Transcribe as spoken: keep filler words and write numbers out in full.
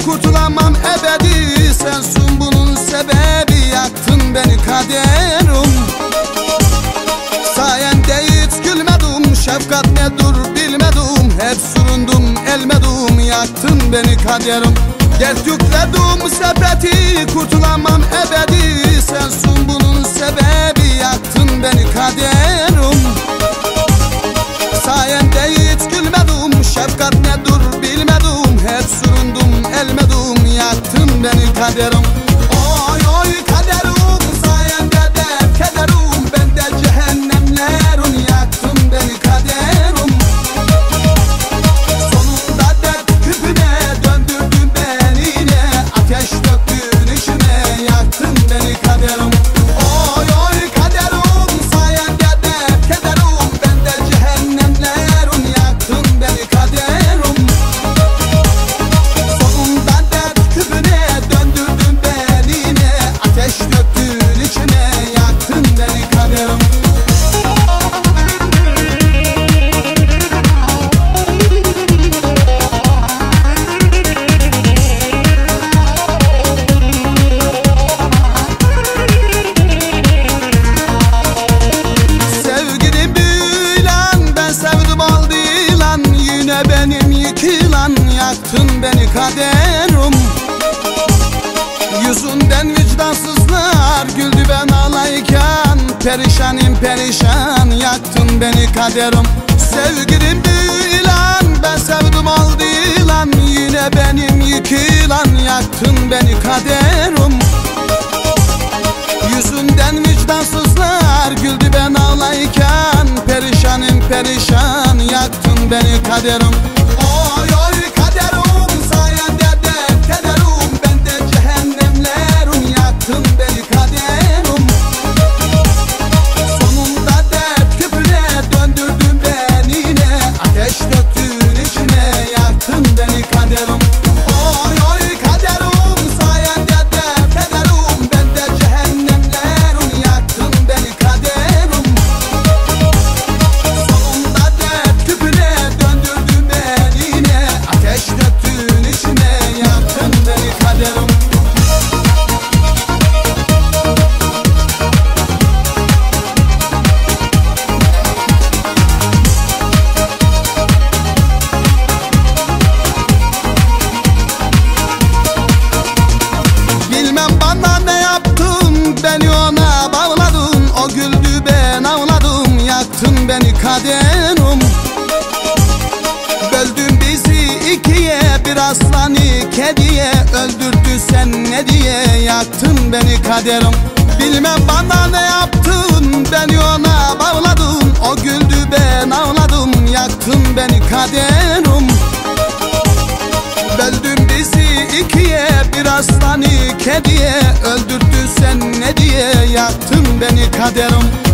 kurtulamam ebedi. Sensin bunun sebebi, yaktın beni kaderim. Sayende hiç gülmedim, şefkat nedir bilmedim. Hep süründüm elmedim, yaktın beni kaderim. Dert yükledim sepeti, kurtulamam ebedi. Sensin bunun sebebi, yaktın beni kaderim. Sayende hiç gülmedim, şefkat nedir bilmedim. Hep süründüm elmedim, yaktın beni kaderim. Oy oy kaderim, sayende dert kederim. Ben de cehennemlerin, yaktın beni kaderim. Sonunda dert küpüne döndürdün beni yine. Ateş döktün içime, yaktın beni kaderim. Oy oy kaderim, sayende dert kederim. Ben de cehennemlerin, yaktın beni kaderim. Sonunda dert küpüne döndürdün beni yine. Ateş döktün içime, yaktın beni kaderim. Sevgilim büyülen, ben sevdim aldı ilan. Yine benim yıkılan, yaktın beni kaderim. Yüzünden vicdansızlar güldü ben ağlayken. Perişanim perişan, yaktın beni kaderim. Sevgilim büyülen, ben sevdim aldı ilan. Yine benim yıkılan, yaktın beni kaderim. Yüzünden vicdansızlar güldü ben ağlayken. Perişanim perişan, yaktın beni kaderim. Oy oy kaderim, sayende dert kederim. Ben de cehennemlerin, yaktın beni kaderim. Sonunda dert küpüne döndürdün beni yine. Ateş döktün içime, yaktın beni kaderim. Oy oy kaderim, sayende dert kederim. Ben de cehennemlerin, yaktın beni kaderim. Sonunda dert küpüne döndürdün beni yine. Ateş döktün içime, yaktın beni kaderim. Bilmem bana ne yaptın, beni ona bağladın. O güldü ben ağladım, yaktın beni kaderim. Böldün bizi ikiye, bir aslanı kediye. Öldürdün sen ne diye, yaktın beni kaderim. Bilmem bana ne yaptın, beni ona bağladın. O güldü ben ağladım, yaktın beni kaderim. Böldün bizi ikiye, bir aslanı kediye. Öldürdün sen ne diye, yaktın beni kaderim.